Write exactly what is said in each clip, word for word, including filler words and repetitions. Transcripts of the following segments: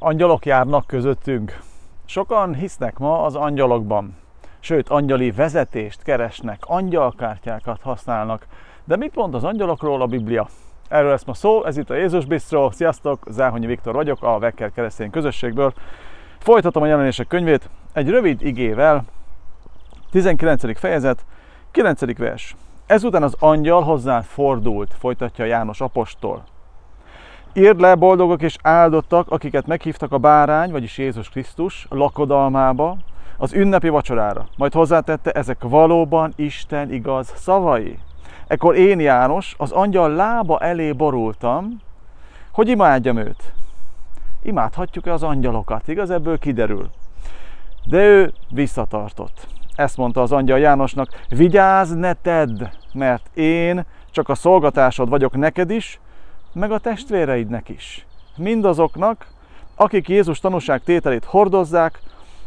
Angyalok járnak közöttünk. Sokan hisznek ma az angyalokban. Sőt, angyali vezetést keresnek, angyalkártyákat használnak. De mit mond az angyalokról a Biblia? Erről lesz ma szó, ez itt a Jézus Bistro. Sziasztok, Záhonyi Viktor vagyok, a Vekker keresztény közösségből. Folytatom a jelenések könyvét egy rövid igével. tizenkilencedik fejezet, kilencedik vers. Ezután az angyal hozzá fordult, folytatja János apostol. Írd le, boldogok és áldottak, akiket meghívtak a bárány, vagyis Jézus Krisztus lakodalmába, az ünnepi vacsorára. Majd hozzátette, ezek valóban Isten igaz szavai. Ekkor én, János, az angyal lába elé borultam, hogy imádjam őt. Imádhatjuk-e az angyalokat? Igaz, ebből kiderül. De ő visszatartott. Ezt mondta az angyal Jánosnak, vigyázz, ne tedd, mert én csak a szolgatásod vagyok neked is, meg a testvéreidnek is. Mindazoknak, akik Jézus tanúságtételét hordozzák,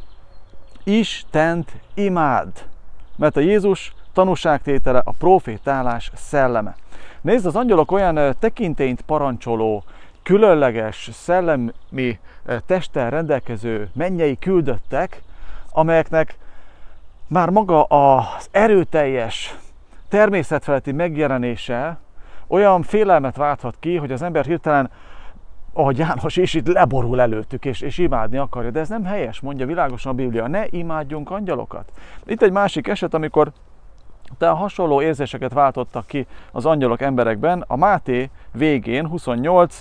Istent imád, mert a Jézus tanúságtétele a profétálás szelleme. Nézd, az angyalok olyan tekintélyt parancsoló, különleges, szellemi testtel rendelkező mennyei küldöttek, amelyeknek már maga az erőteljes, természetfeletti megjelenése olyan félelmet válthat ki, hogy az ember hirtelen, ahogy János is itt leborul előttük, és, és imádni akarja. De ez nem helyes, mondja világosan a Biblia. Ne imádjunk angyalokat. Itt egy másik eset, amikor de a hasonló érzéseket váltottak ki az angyalok emberekben. A Máté végén, huszonnyolc,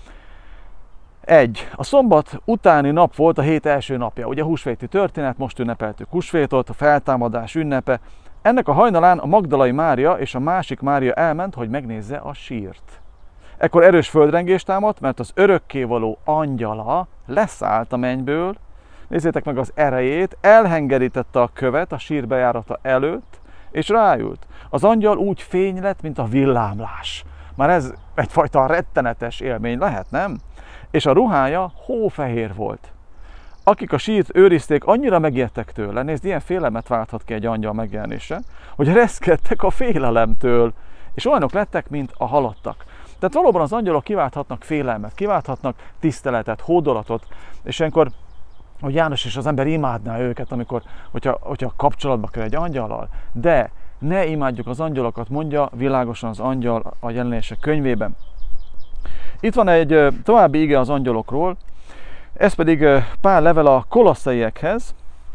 egy. A szombat utáni nap volt a hét első napja. Ugye húsvéti történet, most ünnepeltük húsvétot, a feltámadás ünnepe. Ennek a hajnalán a Magdalai Mária és a másik Mária elment, hogy megnézze a sírt. Ekkor erős földrengés támadt, mert az örökkévaló angyala leszállt a mennyből, nézzétek meg az erejét, elhengerítette a követ a sír bejárata előtt, és ráült. Az angyal úgy fény lett, mint a villámlás. Már ez egyfajta rettenetes élmény lehet, nem? És a ruhája hófehér volt. Akik a sírt őrizték, annyira megijedtek tőle, nézd, ilyen félelmet válthat ki egy angyal megjelenése, hogy reszkedtek a félelemtől, és olyanok lettek, mint a halottak. Tehát valóban az angyalok kiválthatnak félelmet, kiválthatnak tiszteletet, hódolatot, és ilyenkor, hogy János és az ember imádná őket, amikor, hogyha, hogyha kapcsolatba kerül egy angyallal, de ne imádjuk az angyalokat, mondja világosan az angyal a jelenések könyvében. Itt van egy további ige az angyalokról, ez pedig Pál level a Kolosszaiekhez,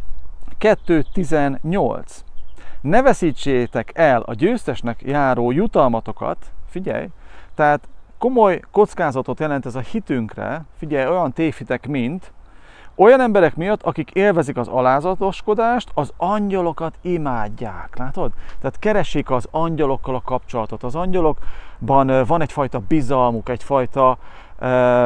kettő tizennyolc. Ne veszítsétek el a győztesnek járó jutalmatokat, figyelj, tehát komoly kockázatot jelent ez a hitünkre, figyelj, olyan tévhitek, mint olyan emberek miatt, akik élvezik az alázatoskodást, az angyalokat imádják, látod? Tehát keresik az angyalokkal a kapcsolatot. Az angyalokban van egyfajta bizalmuk, egyfajta e,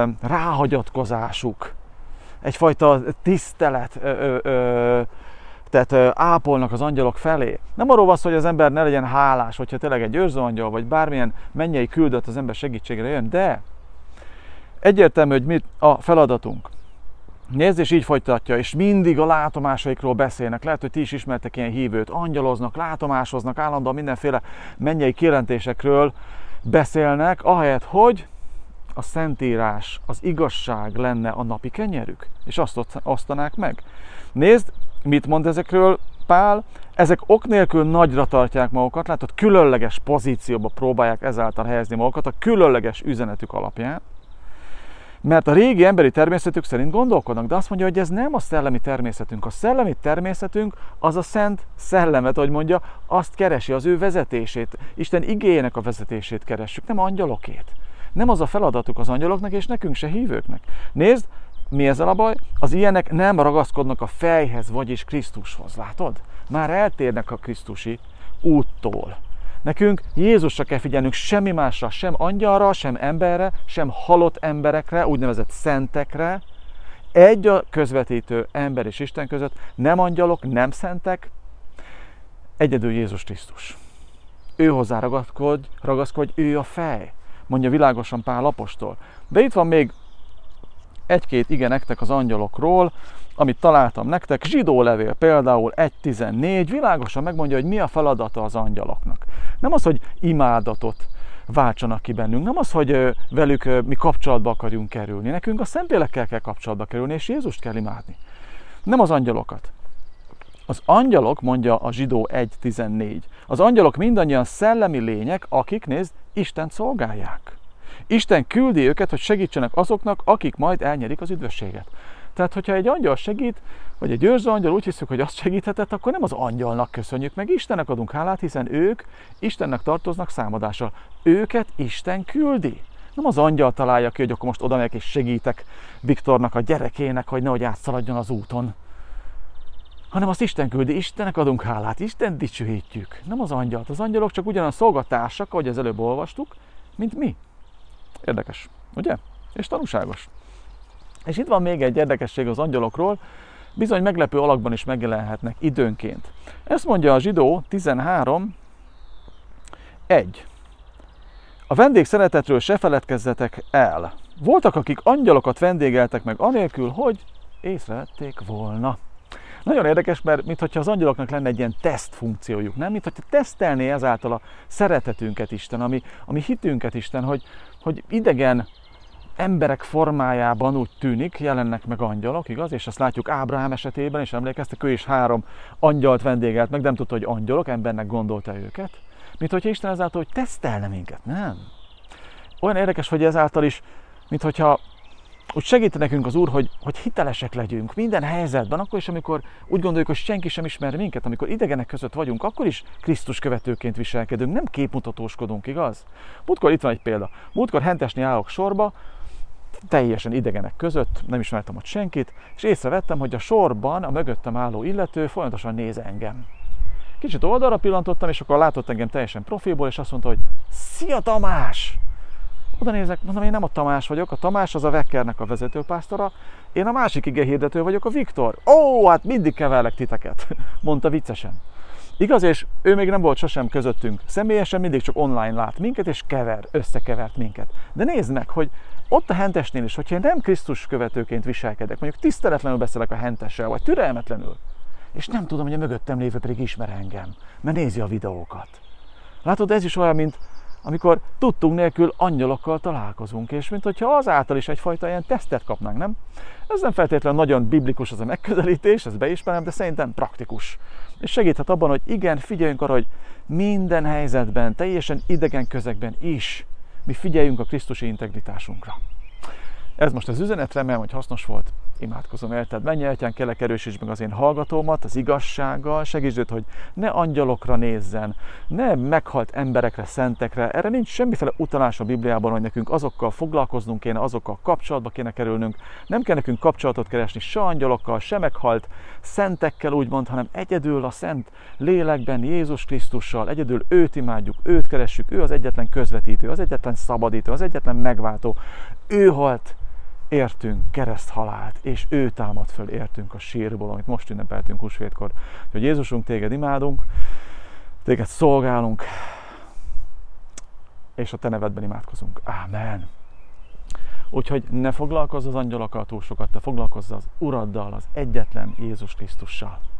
ráhagyatkozásuk, egyfajta tisztelet, ö, ö, ö, tehát ápolnak az angyalok felé. Nem arról van szó, hogy az ember ne legyen hálás, hogyha tényleg egy őrzőangyal, vagy bármilyen mennyei küldött az ember segítségre jön, de egyértelmű, hogy mit a feladatunk. Nézd, és így folytatja, és mindig a látomásaikról beszélnek. Lehet, hogy ti is ismertek ilyen hívőt. Angyaloznak, látomásoznak, állandóan mindenféle mennyei kijelentésekről beszélnek, ahelyett, hogy a Szentírás, az igazság lenne a napi kenyerük, és azt osztanák meg. Nézd, mit mond ezekről Pál? Ezek ok nélkül nagyra tartják magukat, látod, különleges pozícióba próbálják ezáltal helyezni magukat a különleges üzenetük alapján, mert a régi emberi természetük szerint gondolkodnak, de azt mondja, hogy ez nem a szellemi természetünk. A szellemi természetünk az a szent szellemet, ahogy mondja, azt keresi, az ő vezetését. Isten igéjének a vezetését keressük, nem angyalokét. Nem az a feladatuk az angyaloknak, és nekünk se hívőknek. Nézd, mi ezzel a baj? Az ilyenek nem ragaszkodnak a fejhez, vagyis Krisztushoz, látod? Már eltérnek a krisztusi úttól. Nekünk Jézusra kell figyelnünk, semmi másra, sem angyalra, sem emberre, sem halott emberekre, úgynevezett szentekre. Egy a közvetítő ember és Isten között, nem angyalok, nem szentek, egyedül Jézus Krisztus. Ő hozzá ragaszkodj, ragaszkodj, ő a fej, mondja világosan Pál apostol. De itt van még egy-két ige nektek az angyalokról, amit találtam nektek. Zsidó levél például egy tizennégy világosan megmondja, hogy mi a feladata az angyaloknak. Nem az, hogy imádatot váltsanak ki bennünk. Nem az, hogy velük mi kapcsolatba akarjunk kerülni. Nekünk a Szentlélekkel kell kapcsolatba kerülni, és Jézust kell imádni. Nem az angyalokat. Az angyalok, mondja a Zsidó egy tizennégy, az angyalok mindannyian szellemi lények, akik, nézd, Istent szolgálják. Isten küldi őket, hogy segítsenek azoknak, akik majd elnyerik az üdvösséget. Tehát, hogyha egy angyal segít, vagy egy őrző angyal úgy hiszük, hogy azt segíthetett, akkor nem az angyalnak köszönjük meg, Istennek adunk hálát, hiszen ők Istennek tartoznak számadással. Őket Isten küldi. Nem az angyal találja ki, hogy akkor most oda megyek és segítek Viktornak, a gyerekének, hogy nehogy átszaladjon az úton. Hanem azt Isten küldi, Istennek adunk hálát, Isten dicsőítjük. Nem az angyalt. Az angyalok csak ugyanaz szolgatársak, ahogy az előbb olvastuk, mint mi. Érdekes, ugye? És tanúságos. És itt van még egy érdekesség az angyalokról, bizony meglepő alakban is megjelenhetnek időnként. Ezt mondja a Zsidó tizenhárom egy. A vendégszeretetről se feledkezzetek el. Voltak, akik angyalokat vendégeltek meg anélkül, hogy észrevették volna. Nagyon érdekes, mert mintha az angyaloknak lenne egy ilyen teszt funkciójuk, nem? Mintha tesztelné ezáltal a szeretetünket Isten, ami, ami hitünket Isten, hogy, hogy idegen emberek formájában úgy tűnik, jelennek meg angyalok, igaz? És azt látjuk Ábrahám esetében, és emlékeztek, ő is három angyalt vendégelt meg, nem tudta, hogy angyalok, embernek gondolta őket. Mint hogyha Isten ezáltal, hogy tesztelne minket, nem? Olyan érdekes, hogy ezáltal is, mint hogyha úgy segít nekünk az Úr, hogy, hogy hitelesek legyünk minden helyzetben, akkor is, amikor úgy gondoljuk, hogy senki sem ismer minket, amikor idegenek között vagyunk, akkor is Krisztus követőként viselkedünk, nem képmutatóskodunk, igaz? Múltkor itt van egy példa. Múltkor hentesni állok sorba, teljesen idegenek között, nem ismertem ott senkit, és észrevettem, hogy a sorban a mögöttem álló illető folyamatosan néz engem. Kicsit oldalra pillantottam, és akkor látott engem teljesen profilból, és azt mondta, hogy szia Tamás! Oda nézek, mondom, én nem a Tamás vagyok, a Tamás az a Vekkernek a vezetőpásztora, én a másik igehirdető vagyok, a Viktor. Ó, hát mindig keverlek titeket, mondta viccesen. Igaz, és ő még nem volt sosem közöttünk személyesen, mindig csak online lát minket, és kever, összekevert minket. De nézd meg, hogy ott a hentesnél is, hogyha én nem Krisztus követőként viselkedek, mondjuk tiszteletlenül beszélek a hentessel, vagy türelmetlenül, és nem tudom, hogy a mögöttem lévő pedig ismer engem, mert nézi a videókat. Látod, ez is olyan, mint amikor tudtunk nélkül angyalokkal találkozunk, és mint hogyha azáltal is egyfajta ilyen tesztet kapnánk, nem? Ez nem feltétlenül nagyon biblikus az a megközelítés, ezt beismerem, de szerintem praktikus. És segíthet abban, hogy igen, figyeljünk arra, hogy minden helyzetben, teljesen idegen közegben is mi figyeljünk a krisztusi integritásunkra. Ez most az üzenet, remélem, hogy hasznos volt. Imádkozom érted. Menj, Atyán, kérlek, erősítsd meg az én hallgatómat az igazsággal, segítsd őt, hogy ne angyalokra nézzen, ne meghalt emberekre, szentekre. Erre nincs semmiféle utalás a Bibliában, hogy nekünk azokkal foglalkoznunk kéne, azokkal kapcsolatba kéne kerülnünk. Nem kell nekünk kapcsolatot keresni se angyalokkal, se meghalt szentekkel, úgymond, hanem egyedül a szent lélekben, Jézus Krisztussal, egyedül őt imádjuk, őt keressük, ő az egyetlen közvetítő, az egyetlen szabadító, az egyetlen megváltó. Ő halt értünk kereszthalált, és ő támad föl értünk a sírból, amit most ünnepeltünk húsvétkor. Hogy Jézusunk, téged imádunk, téged szolgálunk, és a te nevedben imádkozunk. Ámen. Úgyhogy ne foglalkozz az angyalokkal túl sokat, te foglalkozz az Uraddal, az egyetlen Jézus Krisztussal.